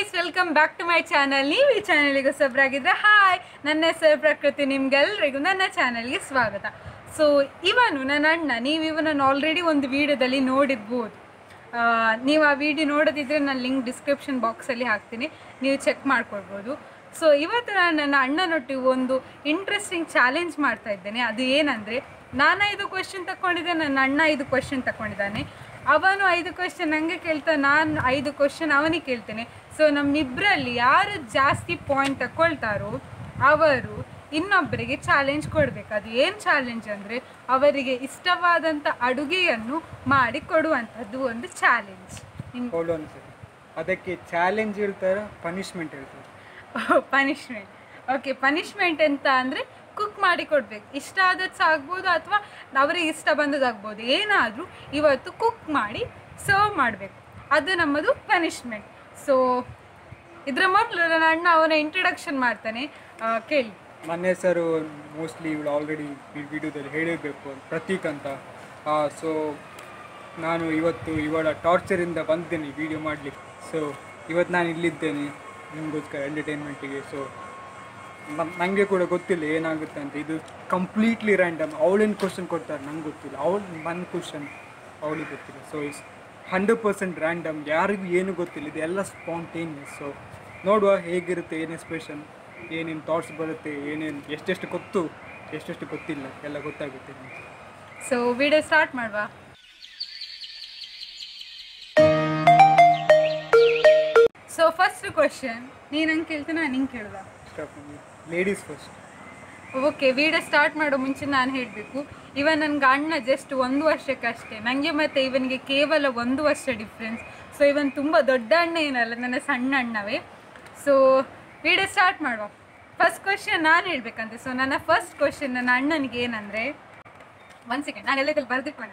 Guys, welcome back to my channel. ನೀವು ಈ ಚಾನಲ್ಗೆ ಹೊಸಬ್ರಾಗಿದ್ದರೆ ಹಾಯ್, ನನ್ನ ಹೆಸರು ಪ್ರಕೃತಿ. ನಿಮ್ಗೆಲ್ರಿಗೂ ನನ್ನ ಚಾನಲ್ಗೆ ಸ್ವಾಗತ. ಸೊ ಇವನು ನನ್ನ ಅಣ್ಣ. ನೀವು ಇವನನ್ನು ಆಲ್ರೆಡಿ ಒಂದು ವಿಡಿಯೋದಲ್ಲಿ ನೋಡಿರ್ಬೋದು. ನೀವು ಆ ವಿಡಿಯೋ ನೋಡೋದಿದ್ರೆ ನಾನು ಲಿಂಕ್ ಡಿಸ್ಕ್ರಿಪ್ಷನ್ ಬಾಕ್ಸಲ್ಲಿ ಹಾಕ್ತೀನಿ, ನೀವು ಚೆಕ್ ಮಾಡ್ಕೊಳ್ಬೋದು. ಸೊ ಇವತ್ತು ನಾನು ನನ್ನ ಅಣ್ಣನೊಟ್ಟಿಗೆ ಒಂದು ಇಂಟ್ರೆಸ್ಟಿಂಗ್ ಚಾಲೆಂಜ್ ಮಾಡ್ತಾ ಇದ್ದೇನೆ. ಅದು ಏನಂದರೆ, ನಾನು 5 ಕ್ವೆಶ್ಚನ್ ತಗೊಂಡಿದ್ದೆ, ನನ್ನ ಅಣ್ಣ 5 ಕ್ವೆಶ್ಚನ್ ತಗೊಂಡಿದ್ದಾನೆ. ಅವನು 5 ಕ್ವೆಶ್ಚನ್ ನನಗೆ ಕೇಳ್ತಾನೆ, ನಾನು 5 ಕ್ವೆಶ್ಚನ್ ಅವನಿಗೆ ಕೇಳ್ತೇನೆ. ಸೊ ನಮ್ಮಿಬ್ಬರಲ್ಲಿ ಯಾರು ಜಾಸ್ತಿ ಪಾಯಿಂಟ್ ತಗೊಳ್ತಾರೋ ಅವರು ಇನ್ನೊಬ್ಬರಿಗೆ ಚಾಲೆಂಜ್ ಕೊಡಬೇಕು. ಅದು ಏನು ಚಾಲೆಂಜ್ ಅಂದರೆ, ಅವರಿಗೆ ಇಷ್ಟವಾದಂಥ ಅಡುಗೆಯನ್ನು ಮಾಡಿ ಕೊಡುವಂಥದ್ದು ಒಂದು ಚಾಲೆಂಜ್. ಅದಕ್ಕೆ ಚಾಲೆಂಜ್ ಹೇಳ್ತಾರೆ, ಪನಿಷ್ಮೆಂಟ್ ಹೇಳ್ತಾರೆ. ಪನಿಷ್ಮೆಂಟ್. ಓಕೆ, ಪನಿಷ್ಮೆಂಟ್ ಅಂತ ಅಂದರೆ ಕುಕ್ ಮಾಡಿ ಕೊಡಬೇಕು. ಇಷ್ಟ ಆದದ್ದು ಆಗ್ಬೋದು ಅಥವಾ ಅವರಿಗೆ ಇಷ್ಟ ಬಂದದ್ದಾಗ್ಬೋದು, ಏನಾದರೂ ಇವತ್ತು ಕುಕ್ ಮಾಡಿ ಸರ್ವ್ ಮಾಡಬೇಕು. ಅದು ನಮ್ಮದು ಪನಿಷ್ಮೆಂಟ್. ಸೊ ಇದರ ಮೊದಲು ನನ್ನ ಅಣ್ಣ ಅವನ ಇಂಟ್ರಡಕ್ಷನ್ ಮಾಡ್ತಾನೆ, ಕೇಳಿ. ನನ್ನ ಹೆಸರು ಮೋಸ್ಟ್ಲಿ ಇವಳು ಆಲ್ರೆಡಿ ಈ ವಿಡಿಯೋದಲ್ಲಿ ಹೇಳಿರಬೇಕು, ಪ್ರತೀಕ್ ಅಂತ. ಸೊ ನಾನು ಇವತ್ತು ಇವಳ ಟಾರ್ಚರಿಂದ ಬಂದಿದ್ದೇನೆ ವಿಡಿಯೋ ಮಾಡಲಿಕ್ಕೆ. ಸೊ ಇವತ್ತು ನಾನು ಇಲ್ಲಿದ್ದೇನೆ ನಿಮಗೋಸ್ಕರ ಎಂಟರ್ಟೈನ್ಮೆಂಟಿಗೆ. ಸೊ ನನಗೆ ಕೂಡ ಗೊತ್ತಿಲ್ಲ ಏನಾಗುತ್ತೆ ಅಂತ. ಇದು ಕಂಪ್ಲೀಟ್ಲಿ ರ್ಯಾಂಡಮ್. ಅವಳೇನು ಕ್ವಶನ್ ಕೊಡ್ತಾರೆ ನಂಗೆ ಗೊತ್ತಿಲ್ಲ, ನನ್ನ ಕ್ವಶನ್ ಅವಳಿಗೆ ಗೊತ್ತಿಲ್ಲ. ಸೊ ಇಟ್ಸ್ 100% ರ್ಯಾಂಡಮ್, ಯಾರಿಗೂ ಏನೂ ಗೊತ್ತಿಲ್ಲ, ಇದೆಲ್ಲ ಸ್ಪಾಂಟೇನಿಯಸ್. ಸೊ ನೋಡುವ ಹೇಗಿರುತ್ತೆ, ಏನೇನು ಎಕ್ಸ್ಪ್ರೆಷನ್, ಏನೇನು ಥಾಟ್ಸ್ ಬರುತ್ತೆ, ಏನೇನು ಎಷ್ಟೆಷ್ಟು ಗೊತ್ತು ಎಷ್ಟೆಷ್ಟು ಗೊತ್ತಿಲ್ಲ ಎಲ್ಲ ಗೊತ್ತಾಗುತ್ತೆ. ಸೊ ವಿಡಿಯೋ ಸ್ಟಾರ್ಟ್ ಮಾಡುವ. ಸೊ ಫಸ್ಟ್ ಕ್ವಶನ್ ನೀನು ನಂಗೆ ಕೇಳ್ತೀನಿ, ನಾನು ನಿಂಗೆ ಕೇಳುವ. Ladies first. Okay, video start ಮಾಡೋ ಮುಂಚೆ ನಾನು ಹೇಳಬೇಕು, ಇವನ್ ನನಗೆ ಅಣ್ಣ ಜಸ್ಟ್ 1 ವರ್ಷಕ್ಕಷ್ಟೇ. ನನಗೆ ಮತ್ತು ಇವನಿಗೆ ಕೇವಲ 1 ವರ್ಷ ಡಿಫ್ರೆನ್ಸ್. ಸೊ ಇವನ್ ತುಂಬ ದೊಡ್ಡ ಅಣ್ಣ ಏನಲ್ಲ, ನನ್ನ ಸಣ್ಣ ಅಣ್ಣವೇ. ಸೊ ವಿಡಿಯೋ ಸ್ಟಾರ್ಟ್ ಮಾಡುವ. ಫಸ್ಟ್ ಕ್ವಶನ್ ನಾನು ಹೇಳಬೇಕಂತೆ. ಸೊ ನನ್ನ ಫಸ್ಟ್ ಕ್ವಶನ್ ನನ್ನ ಅಣ್ಣನಿಗೆ ಏನಂದರೆ, 1 ಸೆಕೆಂಡ್, ನಾನು ಎಲ್ಲದಲ್ಲಿ ಬರೆದಿಟ್ಕೊಂಡೆ.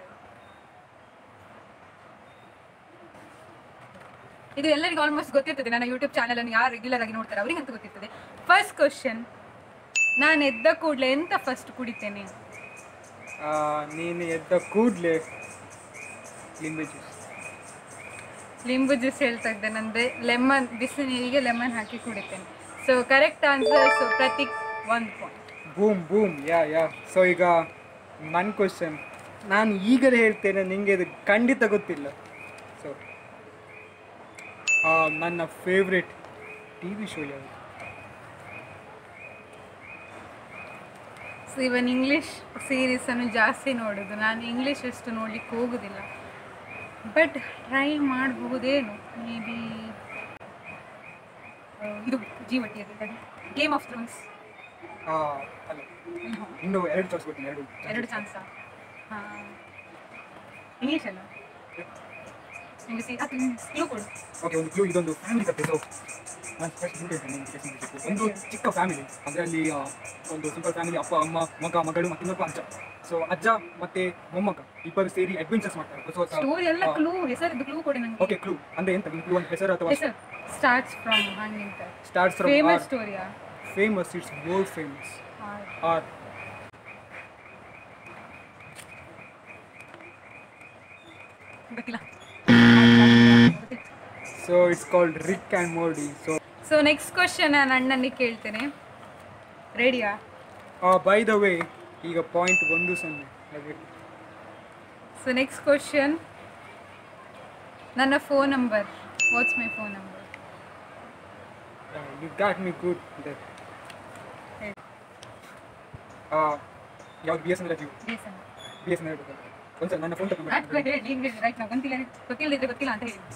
ಇದು ಎಲ್ಲರಿಗೂ ಆಲ್ಮೋಸ್ಟ್ ಗೊತ್ತಿರ್ತದೆ, ನನ್ನ ಯೂಟ್ಯೂಬ್ ಚಾನಲನ್ನು ಯಾರು ರೆಗ್ಯುಲರ್ ಆಗಿ ನೋಡ್ತಾರೆ ಅವರಿಗಂತೂ ಗೊತ್ತಿರ್ತದೆ. ಫಸ್ಟ್ ಕ್ವಶನ್, ನಾನು ಎದ್ದ ಕೂಡಲೇ ಎಂತ ಫಸ್ಟ್ ಕುಡಿತೇನೆ? ನೀನು ಎದ್ದ ಕೂಡಲೇ ಲಿಂಬು ಜ್ಯೂಸ್ ಹೇಳ್ತಾ ಇದ್ದೇನೆ, ಅಂದರೆ ಲೆಮನ್, ಬಿಸಿ ನೀರಿಗೆ ಲೆಮನ್ ಹಾಕಿ ಕುಡಿತೇನೆ. So correct answer. So Prateek 1 point. Boom. Yeah. So ಈಗ ನನ್ನ ಕ್ವಶನ್ ನಾನು ಈಗಲೇ ಹೇಳ್ತೇನೆ, ನಿಮಗೆ ಇದು ಖಂಡಿತ ಗೊತ್ತಿಲ್ಲ. ಸೊ ನನ್ನ ಫೇವ್ರೆಟ್ TV ಶೋ ಯಾವುದು? ಸೊ ಇವನ್ ಇಂಗ್ಲೀಷ್ ಸೀರೀಸನ್ನು ಜಾಸ್ತಿ ನೋಡೋದು. ನಾನು ಇಂಗ್ಲೀಷ್ ಅಷ್ಟು ನೋಡ್ಲಿಕ್ಕೆ ಹೋಗೋದಿಲ್ಲ, ಬಟ್ ಟ್ರೈ ಮಾಡಬಹುದೇನು. ಮೇ ಬಿ ಇದು ಜೀವಟಿ, ಗೇಮ್ ಆಫ್ ಥ್ರೋನ್ಸ್. ಅಲ್ಲ, ಇನ್ನೂ 2 ಚಾನ್ಸ್ ಕೊಡ್ತೀನಿ. 2 ಚಾನ್ಸಾ? ಹಾಂ, ಇಂಗ್ಲೀಷ್ ಅಲ್ಲ. ಓಕೆ, ಒಂದು ಕ್ಲೂ. ಇದೊಂದು ಫ್ಯಾಮಿಲಿ ಕಥೆ. ಸೊ ನಾನು ಫಸ್ಟ್ ಒಂದು ಚಿಕ್ಕ ಫ್ಯಾಮಿಲಿ, ಅದರಲ್ಲಿ ಒಂದು ಸಿಂಪಲ್ ಫ್ಯಾಮಿಲಿ, ಅಪ್ಪ ಅಮ್ಮ ಮಗಳು ಮತ್ತು ಇನ್ನೊಬ್ಬ ಅಜ್ಜ. ಸೊ ಅಜ್ಜ ಮತ್ತೆ ಮೊಮ್ಮಗ ಇಬ್ಬರು ಸೇರಿ ಅಡ್ವೆಂಚರ್ಸ್ ಮಾಡ್ತಾರೆ. ಸ್ಟೋರಿ ಎಲ್ಲ ಕ್ಲೂ, ಹೆಸರು ಕ್ಲೂ ಕೊಡಿ ನನಗೆ. ಓಕೆ, ಕ್ಲೂ ಅಂದ್ರೆ ಎಂತ? ಕ್ಲೂ ಅಂದ್ರೆ ಹೆಸರು ಅಥವಾ ಸ್ಟಾರ್ಟ್ಸ್ ಫ್ರಮ್ ಹಂಗಿಂತ? ಸ್ಟಾರ್ಟ್ಸ್ ಫ್ರಮ್ ಫೇಮಸ್ ಸ್ಟೋರಿಯಾ? Famous, it's more famous. Or ಗೊತ್ತಿಲ್ಲ. So it's called Rick and Morty. So next question ನಾನು ಅಣ್ಣನಿಗೆ ಕೇಳ್ತೇನೆ, ರೆಡಿಯಾ? ಬೈ ದ ವೇ, ಈಗ ಪಾಯಿಂಟ್ 1-0 ಹಾಗೆ. ಸೊ ನೆಕ್ಸ್ಟ್ ಕ್ವಶನ್, ನನ್ನ phone number. What's my phone number? You got me good. ಯಾವ್ದು? BS ಅಂದ್ರೆ BS ಹೇಳ್ಬೇಕು. ಒಂದ್ಸಲ ನನ್ನ ಫೋನ್ ತಗೊಂಡು ರೈಟ್. ನಾವು ಗೊತ್ತಿಲ್ಲ ಅಂತ ಹೇಳಿ.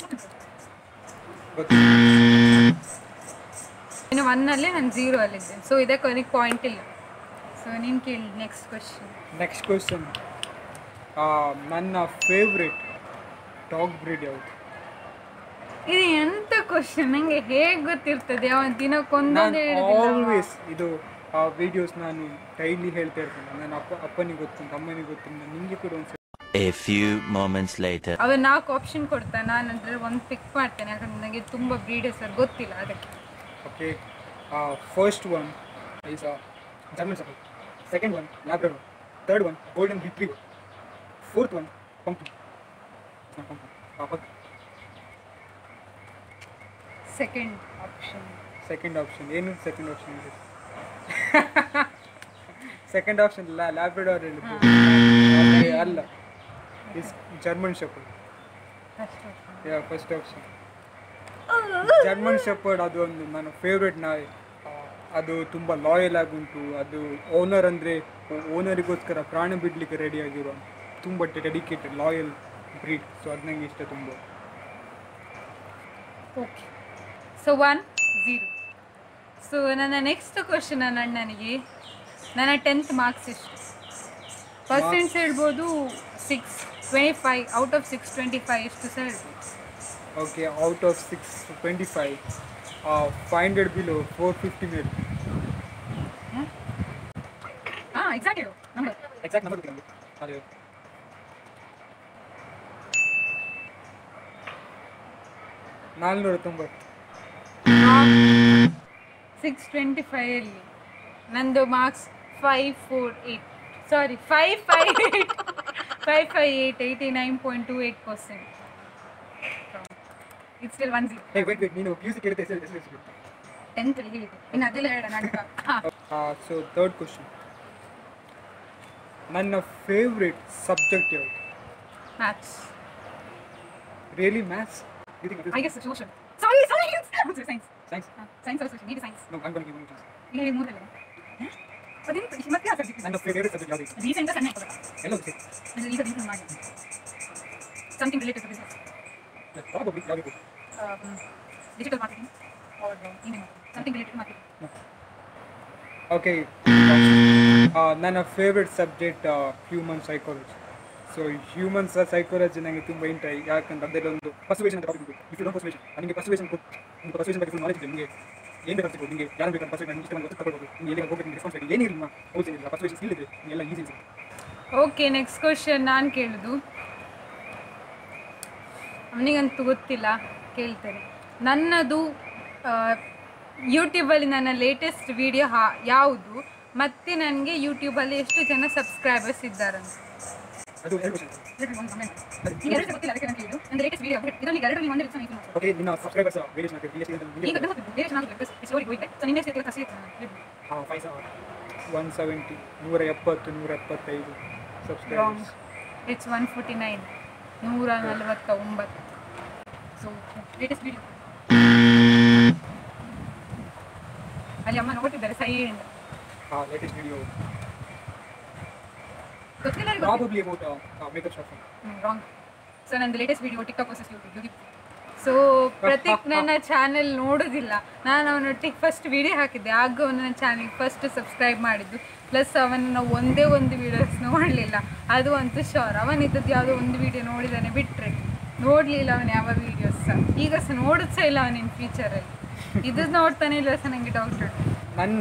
ಇನ್ನು 1 ನಾನು 0 ಅಲ್ಲಿದ್ದೆ. ಸೊ ಇದಕ್ಕೆ ಅವನಿಗೆ ಪಾಯಿಂಟ್ ಇಲ್ಲ. ಸೊ ನೀನು ಕೇಳಿ ನೆಕ್ಸ್ಟ್ ಕ್ವಶನ್. ನನ್ನ ಫೇವ್ರೆಟ್ ಡಾಗ್ ಬ್ರೀಡ್ ಯಾವುದು? ಇದು ಎಂತ ಕ್ವಶನ್? ನಂಗೆ ಹೇಗೆ ಗೊತ್ತಿರ್ತದೆ? ಅವನ ದಿನಕ್ಕೊಂದೊಂದು ಆಲ್ವೇಸ್ ಇದು ವಿಡಿಯೋಸ್ ನಾನು ಡೈಲಿ ಹೇಳ್ತಾ ಇರ್ತೇನೆ. ನನ್ನ ಅಪ್ಪನಿಗೆ ಗೊತ್ತುಂಟು, ಅಮ್ಮನಿಗೆ ಗೊತ್ತುಂಟು, ನಿಮಗೆ ಕೂಡ ಒಂದ್ಸಲ. A few moments later. ಅವನು 4 ಆಪ್ಷನ್ ಕೊಡ್ತಾನೆ, ನಾನು ಅಂದರೆ 1 ಪಿಕ್ ಮಾಡ್ತೇನೆ, ಯಾಕಂದ್ರೆ ನನಗೆ ತುಂಬ ಬ್ರೀಡ್ ಹೆಸರು ಗೊತ್ತಿಲ್ಲ ಅದಕ್ಕೆ. Okay, first one is German shepherd, second one Labrador, third one golden retriever, fourth one ಪಂಪಿ. Second option. ಸೆಕೆಂಡ್ ಆಪ್ಷನ್ ಏನು? ಸೆಕೆಂಡ್ ಆಪ್ಷನ್ ಇದೆ. ಸೆಕೆಂಡ್ ಆಪ್ಷನ್ ಲ್ಯಾಬ್ರಡಾರ್ ಹೇಳಿದ್ದು ಅಲ್ಲ, is German shepherd. First option German shepherd. ಅದು ಒಂದು ನನ್ನ favourite ನಾಯಿ. ಅದು ತುಂಬ ಲಾಯಲ್ ಆಗುಂಟು. ಅದು ಓನರ್ ಅಂದರೆ ಓನರಿಗೋಸ್ಕರ ಪ್ರಾಣ ಬಿಡಲಿಕ್ಕೆ ರೆಡಿ ಆಗಿರೋ ತುಂಬ ಡೆಡಿಕೇಟೆಡ್ ಲಾಯಲ್ ಬ್ರೀಡ್. ಸೊ ಅದು ನನಗೆ ಇಷ್ಟ ತುಂಬ. Okay, so 1-0. ಸೊ ನನ್ನ ನೆಕ್ಸ್ಟ್ ಕ್ವಶನ್ ನನ್ನ ಅಣ್ಣನಿಗೆ, ನನ್ನ 10th ಮಾರ್ಕ್ಸ್ ಎಷ್ಟು? ಪರ್ಸೆಂಟ್ಸ್ ಹೇಳ್ಬೋದು 625, ಔಟ್ ಆಫ್ 625 ಎಷ್ಟು ಸಹ ಹೇಳ್ಬೋದು. ಓಕೆ, ಔಟ್ ಆಫ್ 625 500 ಬಿಲೋ 450 ಮೇಲೆ. ಹಾಂ, ಎಕ್ಸಾಕ್ಟ್ ಹೇಳು ನಂಬರ್. ಎಕ್ಸಾಕ್ಟ್ ನಂಬರ್ ಗೊತ್ತಿಲ್ಲ ಅದೇ 490. 625 ಅಲ್ಲಿ ನಂದು marks 548, sorry 558, 89.28%. It's still 1-0. Hey wait ನೀನು PUC ಕೇಳಿದೆ ಹೆಸರು 10th ಅಲ್ಲಿ ಹೇಳಿದ್ದೆ, ಇನ್ನು ಅದೆಲ್ಲ ಹೇಳ ನಾಟಕ. ಸೊ ಥರ್ಡ್ ಕ್ವಶನ್, ನನ್ನ ಫೇವ್ರೆಟ್ ಸಬ್ಜೆಕ್ಟ್ ಯಾವುದು? Maths. Really maths? I guess social. Sorry, science. Science. Science? Science or social? Need science. No, I'm going to give you a chance. ಇಲ್ಲಿ ಮೂರಲ್ಲ. ಅದೇನು ಮತ್ತೆ ಆ ಸಬ್ಜೆಕ್ಟ್? ನನ್ನ ಫೇವ್ರೆಟ್ ಸಬ್ಜೆಕ್ಟ್ ಯಾವುದು? Recent ಸಣ್ಣ ಇರ್ತದೆ. ಎಲ್ಲ ಓಕೆ. ಅಂದ್ರೆ ಈಗ ರೀಸೆಂಟ್ ಮಾಡಿ. Something related to business. Probably ಯಾವುದು? Digital marketing or email marketing. Something related to marketing. Okay, ನನ್ನ favourite subject human psychology. So human psychology ನನಗೆ ತುಂಬ ಇಂಟ್ರೆ, ಯಾಕಂದ್ರೆ ಅದರಲ್ಲೊಂದು ಪರ್ಸುವೇಷನ್ ಅಂತ ಟಾಪಿಕ್ ಇದೆ. ಇಫ್ ಯು ಡೋಂಟ್ ಪರ್ಸುವೇಷನ್, ನನಗೆ ಪರ್ಸುವೇಷನ್ ಬಗ್ಗೆ ಫುಲ್ ನಾಲೆಜ್ ಇದೆ. ನಿಮಗೆ ಏನು ಬೇಕಾಗ್ತದೆ, ನಿಮಗೆ ಯಾರು ಬೇಕಾದ್ರೆ ಪರ್ಸುವೇಷನ್ ನನಗೆ ಇಷ್ಟವನ್ನು ಗೊತ್ತು ತಗೊಳ್ಬೋದು. ನೀವು ಎಲ್ಲಿಗೆ ಹೋಗಬೇಕು, ನಿಮಗೆ ರೆಸ್ಪಾನ್ಸಿಬಿಲಿಟಿ ಏನಿಲ್ಲ, ಓದಿಲ್ಲ, ಪರ್ಸುವೇಷನ್ ಸ್ಕಿಲ್ ಇದೆ, ಎಲ್ಲ ಈಸಿ ಇದೆ. ಓಕೆ, ನೆಕ್ಸ್ಟ್ ಕ್ವಶನ್ ನಾನು ಕೇಳೋದು. ಅವನಿಗಂತೂ ಗೊತ್ತಿಲ್ಲ, ಕೇಳ್ತಾರೆ. ನನ್ನದು ಯೂಟ್ಯೂಬಲ್ಲಿ ನನ್ನ ಲೇಟೆಸ್ಟ್ ವಿಡಿಯೋ ಯಾವುದು, ಮತ್ತು ನನಗೆ ಯೂಟ್ಯೂಬಲ್ಲಿ ಎಷ್ಟು ಜನ ಸಬ್ಸ್ಕ್ರೈಬರ್ಸ್ ಇದ್ದಾರಂತ. ಅದು ಎರಡು ಕ್ವಶನ್. ಗೊತ್ತಿಲ್ಲ, ಅದಕ್ಕೆ ನಾನು ಕೇಳಿದ್ದು. ನನ್ನ ಲೇಟೆಸ್ಟ್ ವಿಡಿಯೋ ಇದರಲ್ಲಿ ಎರಡರಲ್ಲಿ ಒಂದೇ ರಿಸನ್ ಆಯಿತು. ಓಕೆ, ನಿನ್ನ ಸಬ್ಸ್ಕ್ರೈಬರ್ಸ್ ವೇರಿಯೇಷನ್ ಆಗ್ತದೆ. ಈಗ ಬೇರೆ ಚೆನ್ನಾಗಿ ಇಟ್ಸ್ ಗೋಯಿಂಗ್ ಬ್ಯಾಕ್. ಸೊ ನಿನ್ನೆ ಸೇರಿದ ಕಸಿ 170, 170, 175 subscribers. It's 149, 149. So latest video ಅಲ್ಲಿ ಅಮ್ಮ ನೋಡ್ತಿದ್ದಾರೆ ಸೈಡ್. ಲೇಟೆಸ್ಟ್ ವಿಡಿಯೋ ಗೊತ್ತಿಲ್ಲ, probably about makeup shop. Wrong. So ನಂದು latest video TikTok versus YouTube. So Prateek ನನ್ನ ಚಾನೆಲ್ ನೋಡೋದಿಲ್ಲ. ನಾನು ಅವನೊಟ್ಟಿಗೆ ಫಸ್ಟ್ ವಿಡಿಯೋ ಹಾಕಿದ್ದೆ, ಆಗ ಅವನು ನನ್ನ ಚಾನೆಲ್ ಫಸ್ಟ್ ಸಬ್ಸ್ಕ್ರೈಬ್ ಮಾಡಿದ್ದು. ಪ್ಲಸ್ ಅವನ ಒಂದೇ ಒಂದು ವೀಡಿಯೋಸ್ ನೋಡಲಿಲ್ಲ, ಅದು ಅಂತೂ ಶೋರ್. ಅವನಿದ್ದದ್ದು ಯಾವುದೋ ಒಂದು ವೀಡಿಯೋ ನೋಡಿದ್ದಾನೆ ಬಿಟ್ಟರೆ ನೋಡಲಿಲ್ಲ ಅವನು ಯಾವ ವೀಡಿಯೋಸ್ ಸಹ. ಈಗ ಸಹ ನೋಡೋದು ಸಹ ಇಲ್ಲ ಅವನಿನ್ ಫ್ಯೂಚರಲ್ಲಿ. ಇದು ನೋಡ್ತಾನೆ ಇಲ್ಲ ಸಹ, ನನಗೆ ಡೌಟ್ ಉಂಟು. ನನ್ನ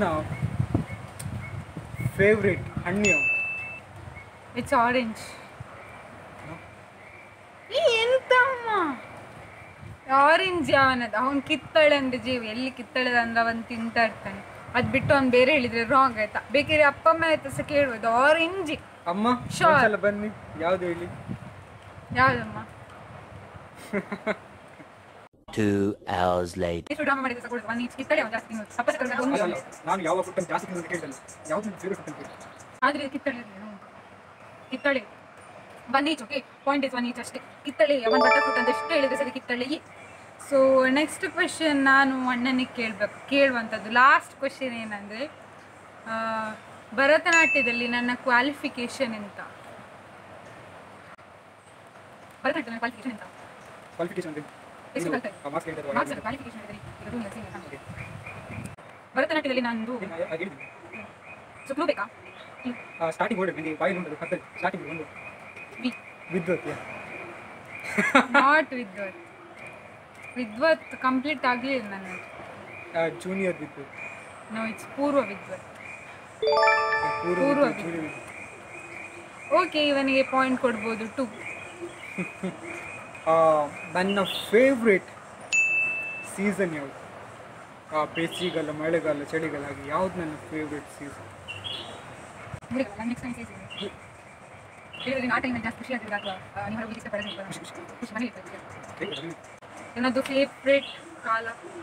ಫೇವ್ರೆಟ್ ಹಣ್ಣು ಯಾವುದು? It's orange. ಎಂತಮ್ಮ ಆರೆಂಜ್ ಯಾವನದು? ಅವನು ಕಿತ್ತಳೆ ಅಂದರೆ ಜೀವ. ಎಲ್ಲಿ ಕಿತ್ತಳೆ ಅಂದ್ರೆ ಅವನು ತಿಂತಾ ಇರ್ತಾನೆ. ಅದು ಬಿಟ್ಟು ಅವ್ನು ಬೇರೆ ಹೇಳಿದರೆ ರಾಂಗ್ ಆಯ್ತಾ? ಬೇಕಿದ್ರೆ ಅಪ್ಪ ಅಮ್ಮ ಆಯ್ತು ಸಹ ಕೇಳ್ಬೋದು. ಆರೆಂಜ್ ಅಮ್ಮ ಶೋರ್. ಬನ್ನಿ, ಯಾವುದು ಹೇಳಿ? ಯಾವುದಮ್ಮ? 2 hours later. ಎಷ್ಟು ಡ್ರಾಮಾ ಮಾಡಿದ್ರೆ ಸಹ ಒಂದು ಕಿತ್ತಳೆ ಅವನು ಜಾಸ್ತಿ ತಿನ್ನೋದು. ಅಪ್ಪ ಸಹ ಒಂದು ನಾನು ಯಾವ ಫುಡ್ ಜಾಸ್ತಿ ತಿನ್ನೋದು ಕೇಳ್ತಲ್ಲ. ಯಾವುದು ನನ್ನ ಫೇವ್ರೆಟ್ ಫುಡ್ ಅಂತ? ಆದರೆ ಕಿತ್ತಳೆ ಕಿತ್ತಳೆ 1 each. Okay, point is 1 each ಅಷ್ಟೇ. ಕಿತ್ತಳೆ ಒಂದು ಬಟರ್ ಫ್ರೂಟ್ ಅಂತ ಎಷ್ಟು ಹೇಳಿದ್ರೆ ಸರಿ ಕಿತ್ತಳೆ. ಸೊ ನೆಕ್ಸ್ಟ್ ಕ್ವೆಶನ್ ನಾನು ಅಣ್ಣನಿಗೆ ಕೇಳುವಂಥದ್ದು ಲಾಸ್ಟ್ ಕ್ವೆಶನ್ ಏನಂದರೆ, ಭರತನಾಟ್ಯದಲ್ಲಿ ನನ್ನ ಕ್ವಾಲಿಫಿಕೇಶನ್ ಎಂತ? ಭರತನಾಟ್ಯದಲ್ಲಿ ಕ್ವಾಲಿಫಿಕೇಶನ್ ಎಂತ? ಕ್ವಾಲಿಫಿಕೇಶನ್ ಅಂದರೆ ಎಷ್ಟು ಕಲ್ತೆ? ಕ್ವಾಲಿಫಿಕೇಶನ್ ಭರತನಾಟ್ಯದಲ್ಲಿ ನಂದು ಸೊ ಕ್ಲೂ ಬೇಕಾ? ಸ್ಟಾರ್ಟಿಂಗ್ ವರ್ಡ್ ನನಗೆ ಬಾಯಲ್ಲಿ ಉಂಟು. ಕತ್ತಲ್ಲಿ ಸ್ಟಾರ್ಟಿಂಗ್ ಒಂದು ವಿದ್ವತ್. Not Vidwat. ವಿದ್ವತ್ ಕಂಪ್ಲೀಟ್ ಆಗಲಿಲ್ಲ ನನ್ನ. Junior Vidwat. ನೋ, ಇಟ್ಸ್ ಪೂರ್ವ ವಿದ್ವತ್. ಪೂರ್ವ ಓಕೆ, ಇವನಿಗೆ ಪಾಯಿಂಟ್ ಕೊಡ್ಬೋದು 2. ನನ್ನ ಫೇವ್ರೆಟ್ ಸೀಸನ್ ಯಾವುದು? ಬೇಸಿಗೆಗಾಲ, ಮಳೆಗಾಲ, ಚಳಿಗಾಲ, ಹಾಗೆ ಯಾವುದು ನನ್ನ ಫೇವ್ರೆಟ್ ಸೀಸನ್? ನನ್ನದು ಫೇವ್ರೆಟ್ ಕಾಲ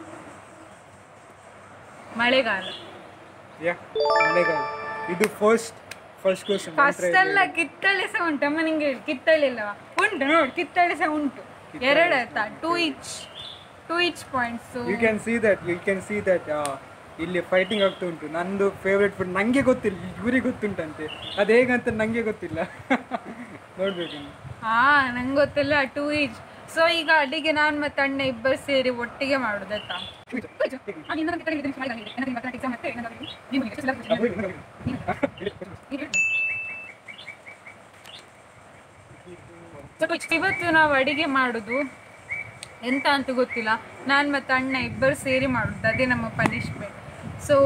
ಮಳೆಗಾಲ. ಮಳೆಗಾಲ. ಇದು ಫಸ್ಟ್ ಕ್ವಶನ್. ಫಸ್ಟ್ ಅಲ್ಲ, ಕಿತ್ತಳೆ ಸಹ ಉಂಟು. ಅಮ್ಮ ನಿಂಗೆ ಹೇಳಿ, ಕಿತ್ತಳೆ ಇಲ್ಲವಾ? ಉಂಟು ನೋಡಿ, ಕಿತ್ತಳೆ ಸಹ ಉಂಟು. ಎರಡು ಆಯ್ತಾ? 2 each points. You can see that ಇಲ್ಲಿ ಫೈಟಿಂಗ್ ಆಗ್ತಾ ಉಂಟು. ನಂದು ಫೇವ್ರೆಟ್ ಫುಡ್ ನಂಗೆ ಗೊತ್ತಿಲ್ಲ, ಇವ್ರಿಗೆ ಗೊತ್ತುಂಟಂತೆ. ಅದು ಹೇಗಂತ ನಂಗೆ ಗೊತ್ತಿಲ್ಲ. ನೋಡ್ಬೇಕು. ನಂಗೆ ಗೊತ್ತಿಲ್ಲ. 2 each. ಸೊ ಈಗ ಅಡಿಗೆ ನಾನು ಮತ್ತು ಅಣ್ಣ ಇಬ್ಬರು ಸೇರಿ ಒಟ್ಟಿಗೆ ಮಾಡೋದಾಯ್ತಾ? ಇವತ್ತು ನಾವು ಅಡಿಗೆ ಮಾಡೋದು ಎಂತ ಅಂತ ಗೊತ್ತಿಲ್ಲ. ನಾನು ಮತ್ತು ಅಣ್ಣ ಇಬ್ಬರು ಸೇರಿ ಮಾಡೋದು, ಅದೇ ನಮ್ಮ ಪನಿಷ್ಮೆಂಟ್. ಸೊ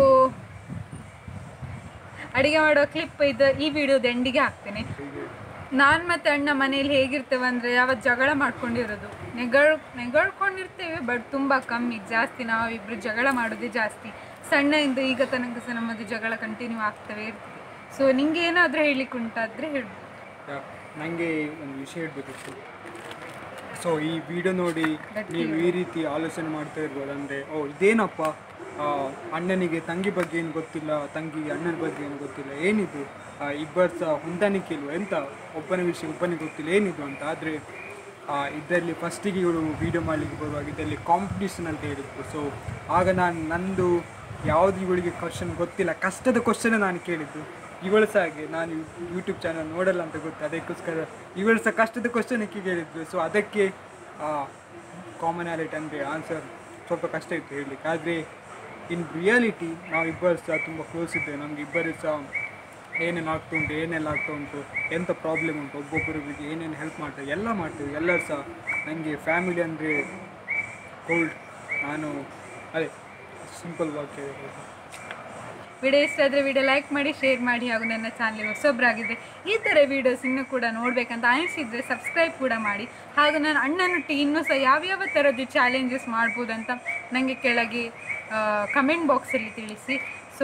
ಅಡಿಗೆ ಮಾಡೋ ಕ್ಲಿಪ್ ಈ ವಿಡಿಯೋದ ಎಂಡಿಗೆ ಹಾಕ್ತೇನೆ. ನಾನು ಮತ್ತು ಅಣ್ಣ ಮನೇಲಿ ಹೇಗಿರ್ತೇವೆ ಅಂದರೆ, ಯಾವತ್ತು ಜಗಳ ಮಾಡ್ಕೊಂಡಿರೋದು, ನೆಗಳ್ಕೊಂಡಿರ್ತೇವೆ, ಬಟ್ ತುಂಬ ಕಮ್ಮಿ. ಜಾಸ್ತಿ ನಾವಿಬ್ಬರು ಜಗಳ ಮಾಡೋದೇ ಜಾಸ್ತಿ. ಸಣ್ಣದಿಂದ ಈಗ ತನಕ ಸಹ ನಮ್ಮದು ಜಗಳ ಕಂಟಿನ್ಯೂ ಆಗ್ತವೆ ಇರ್ತದೆ. ಸೊ ನಿಂಗೆ ಏನಾದರೂ ಹೇಳಲಿಕ್ಕೆ ಉಂಟಾದರೆ ಹೇಳ್ಬೋದು. ನನಗೆ ಒಂದು ವಿಷಯ ಹೇಳಬೇಕಿತ್ತು. ಸೊ ಈ ವಿಡಿಯೋ ನೋಡಿ ನೀವು ಈ ರೀತಿ ಆಲೋಚನೆ ಮಾಡ್ತಾ ಇರ್ಬೋದು. ಅಂದರೆ ಇದೇನಪ್ಪ, ಅಣ್ಣನಿಗೆ ತಂಗಿ ಬಗ್ಗೆ ಏನು ಗೊತ್ತಿಲ್ಲ, ತಂಗಿಗೆ ಅಣ್ಣನ ಬಗ್ಗೆ ಏನು ಗೊತ್ತಿಲ್ಲ, ಏನಿದು ಇಬ್ಬರು ಸಹ ಹೊಂದಾಣಿಕೆ ಇಲ್ವ, ಎಂತ ಒಬ್ಬನ ವಿಷಯ ಒಬ್ಬನಿಗೆ ಗೊತ್ತಿಲ್ಲ, ಏನಿದು ಅಂತ. ಆದರೆ ಇದರಲ್ಲಿ ಫಸ್ಟಿಗೆ ಇವಳು ವೀಡಿಯೋ ಮಾಡಲಿಕ್ಕೆ ಬರುವಾಗ ಇದರಲ್ಲಿ ಕಾಂಪಿಟೇಷನ್ ಅಂತ ಹೇಳಿದ್ರು. ಸೊ ಆಗ ನಂದು ಯಾವುದು ಇವಳಿಗೆ ಕ್ವಶನ್ ಗೊತ್ತಿಲ್ಲ, ಕಷ್ಟದ ಕ್ವಶನ್ ನಾನು ಕೇಳಿದ್ದು. ಇವಳು ಸಹ ಹಾಗೆ, ನಾನು ಯೂಟ್ಯೂಬ್ ಚಾನಲ್ ನೋಡಲ್ಲ ಅಂತ ಗೊತ್ತು, ಅದಕ್ಕೋಸ್ಕರ ಇವಳು ಸಹ ಕಷ್ಟದ ಕ್ವಶನಕ್ಕೆ ಕೇಳಿದ್ದು. ಸೊ ಅದಕ್ಕೆ ಕಾಮನಾಲಿಟಿ ಅಂದರೆ ಆನ್ಸರ್ ಸ್ವಲ್ಪ ಕಷ್ಟ ಇತ್ತು ಹೇಳಲಿಕ್ಕೆ. ಆದರೆ ಇನ್ ರಿಯಾಲಿಟಿ ನಾವಿಬ್ಬರು ಸಹ ತುಂಬ ಕ್ಲೋಸ್ ಇದ್ದೇವೆ. ನಮಗೆ ಇಬ್ಬರು ಸಹ ಏನೇನು ಏನೆಲ್ಲ ಆಗ್ತಾ ಉಂಟು, ಎಂಥ ಪ್ರಾಬ್ಲಮ್ ಉಂಟು, ಒಬ್ಬೊಬ್ಬರಿಗೆ ಏನೇನು ಹೆಲ್ಪ್ ಮಾಡ್ತೇವೆ, ಎಲ್ಲ ಮಾಡ್ತೇವೆ. ಎಲ್ಲರೂ ಸಹ ನನಗೆ ಫ್ಯಾಮಿಲಿ ಅಂದರೆ ಗೋಲ್ಡ್. ನಾನು ಅದೇ ಸಿಂಪಲ್ ವಾಕ್ಯ. ವಿಡಿಯೋ ಇಷ್ಟ ಆದರೆ ವಿಡಿಯೋ ಲೈಕ್ ಮಾಡಿ, ಶೇರ್ ಮಾಡಿ, ಹಾಗೂ ನನ್ನ ಚಾನಲ್ಗೆ ಹೊಸೊಬ್ಬರಾಗಿದ್ದರೆ ಈ ಥರ ವೀಡಿಯೋಸ್ ಇನ್ನೂ ಕೂಡ ನೋಡಬೇಕಂತ ಅನಿಸಿದರೆ ಸಬ್ಸ್ಕ್ರೈಬ್ ಕೂಡ ಮಾಡಿ. ಹಾಗೂ ನಾನು ಅಣ್ಣನೊಟ್ಟಿ ಇನ್ನೂ ಸಹ ಯಾವ್ಯಾವ ಥರದ್ದು ಚಾಲೆಂಜಸ್ ಮಾಡ್ಬೋದು ಅಂತ ನನಗೆ ಕೆಳಗೆ ಕಮೆಂಟ್ ಬಾಕ್ಸಲ್ಲಿ ತಿಳಿಸಿ. ಸೊ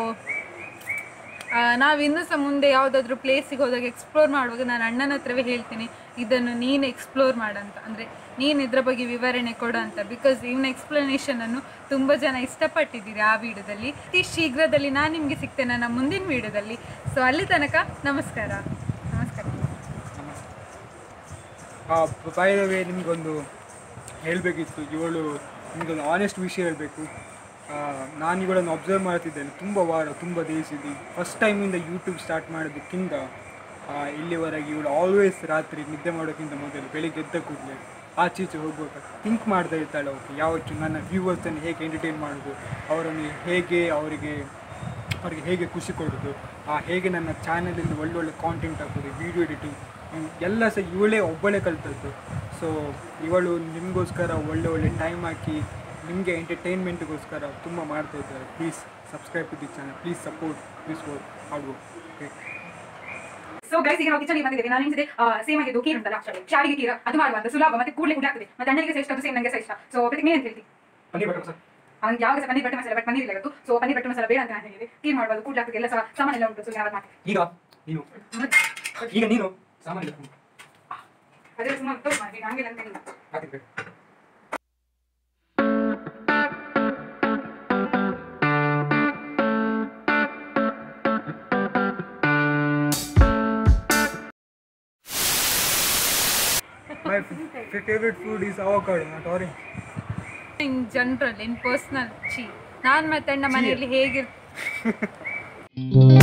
ನಾವು ಇನ್ನೂ ಸಹ ಮುಂದೆ ಯಾವುದಾದ್ರೂ ಪ್ಲೇಸಿಗೆ ಹೋದಾಗ ಎಕ್ಸ್ಪ್ಲೋರ್ ಮಾಡುವಾಗ ನಾನು ಅಣ್ಣನ ಹತ್ರವೇ ಹೇಳ್ತೀನಿ, ಇದನ್ನು ನೀನು ಎಕ್ಸ್ಪ್ಲೋರ್ ಮಾಡಂತ, ಅಂದರೆ ನೀನು ಇದರ ಬಗ್ಗೆ ವಿವರಣೆ ಕೊಡು ಅಂತ. ಬಿಕಾಸ್ ಇವನ ಎಕ್ಸ್ಪ್ಲನೇಷನನ್ನು ತುಂಬ ಜನ ಇಷ್ಟಪಟ್ಟಿದ್ದೀರಿ ಆ ವಿಡಿಯೋದಲ್ಲಿ. ಅತಿ ಶೀಘ್ರದಲ್ಲಿ ನಾನು ನಿಮಗೆ ಸಿಗ್ತೇನೆ ನನ್ನ ಮುಂದಿನ ವಿಡಿಯೋದಲ್ಲಿ. ಸೊ ಅಲ್ಲಿ ತನಕ ನಮಸ್ಕಾರ. ಬೈ ದ ವೇ ನಿಮಗೊಂದು ಹೇಳಬೇಕಿತ್ತು, ಇವಳು ನಿಮಗೊಂದು ಆನೆಸ್ಟ್ ವಿಷಯ ಹೇಳಬೇಕು. ನಾನು ಇವಳನ್ನು ಅಬ್ಸರ್ವ್ ಮಾಡ್ತಿದ್ದೇನೆ ತುಂಬ ದಿವಸದಿ. ಫಸ್ಟ್ ಟೈಮಿಂದ ಯೂಟ್ಯೂಬ್ ಸ್ಟಾರ್ಟ್ ಮಾಡೋದಕ್ಕಿಂತ ಇಲ್ಲಿವರೆಗೆ ಇವಳು ಆಲ್ವೇಸ್ ರಾತ್ರಿ ನಿದ್ದೆ ಮಾಡೋಕ್ಕಿಂತ ಮೊದಲು ಬೆಳಿಗ್ಗೆ ಎದ್ದ ಕೂಡಲೇ ಆಚೀಚೆ ಹೋಗ್ಬೇಕು ಥಿಂಕ್ ಮಾಡ್ತಾ ಇರ್ತಾಳೆ. ಯಾವತ್ತು ನನ್ನ ವ್ಯೂವರ್ಸನ್ನು ಹೇಗೆ ಎಂಟರ್ಟೈನ್ ಮಾಡೋದು, ಅವರನ್ನು ಅವರಿಗೆ ಹೇಗೆ ಖುಷಿ ಕೊಡೋದು, ಹೇಗೆ ನನ್ನ ಚಾನಲಿಂದ ಒಳ್ಳೊಳ್ಳೆ ಕಾಂಟೆಂಟ್ ಹಾಕೋದು, ವೀಡಿಯೋ ಎಡಿಟಿಂಗ್ ಎಲ್ಲ ಸಹ ಇವಳೇ ಒಬ್ಬಳೇ ಕಲಿತದ್ದು. ಸೊ ಇವಳು ನಿಮಗೋಸ್ಕರ ಒಳ್ಳೆ ಟೈಮ್ ಹಾಕಿ ನಿಮಗೆ ಎಂಟರ್ಟೈನ್ಮೆಂಟ್ಗೋಸ್ಕರ ತುಂಬ ಮಾಡ್ತಾ ಇದ್ದಾರೆ. Please subscribe to the channel, please support this work hard work. Okay. So guys, ಈಗ ನಾವು ಕಿಚನ್ಗೆ ಬಂದಿದ್ದೇವೆ. ನಾನು ನಿಮಗೆ ಸೇಮ್ ಆಗಿದ್ದು ಕೀರ್ ಉಂಟಲ್ಲ, ಶಾವಿಗೆ ಕೀರ, ಅದು ಮಾಡುವಂತ ಸುಲಭ ಮತ್ತೆ ಕೂಡಲೇ ಆಗ್ತದೆ. ಮತ್ತೆ ಅಣ್ಣನಿಗೆ ಸಹ ಇಷ್ಟ, ಅದು ಸೇಮ್ ನನಗೆ ಸಹ ಇಷ್ಟ. ಸೊ ಪ್ರತಿಮೆ ಅಂತ ಹೇಳ್ತೀವಿ, ಪನ್ನೀರ್ ಬಟರ್ ಮಸಾಲ. ಅವ್ನಿಗೆ ಯಾವಾಗ ಸಹ ಪನ್ನೀರ್ ಬಟರ್ ಮಸಾಲ, ಬಟ್ ಪನ್ನೀರ್ ಇಲ್ಲ ಇವತ್ತು. ಸೊ ಪನ್ನೀರ್ ಬಟರ್ ಮಸಾಲ ಬೇಡ ಅಂತ ನಾನು ಹೇಳಿದೆ. ಕೀರ್ ಮಾಡುವುದು ಕೂಡಲೇ ಆಗ್ತದೆ, ಎಲ್ಲ ಸಹ ಸಾಮಾನು ಎಲ್ಲ ಉಂಟು. ಸೊ ಯಾವಾಗ ಮಾಡ್ತೀವಿ ಈಗ ನೀನು ಸಾಮಾನು ಅದೆಲ್ಲ ಸುಮಾರು ತೋರಿಸಿ ಮಾಡಿ, ಹಂಗೆಲ್ಲ ಅಂತಿಲ್ಲ. My favorite food is avocado, not orange. In general, in personal, ನಾನು ಮತ್ತೆ ಅಣ್ಣ ಮನೆಯಲ್ಲಿ ಹೇಗಿರ್ತೀವಿ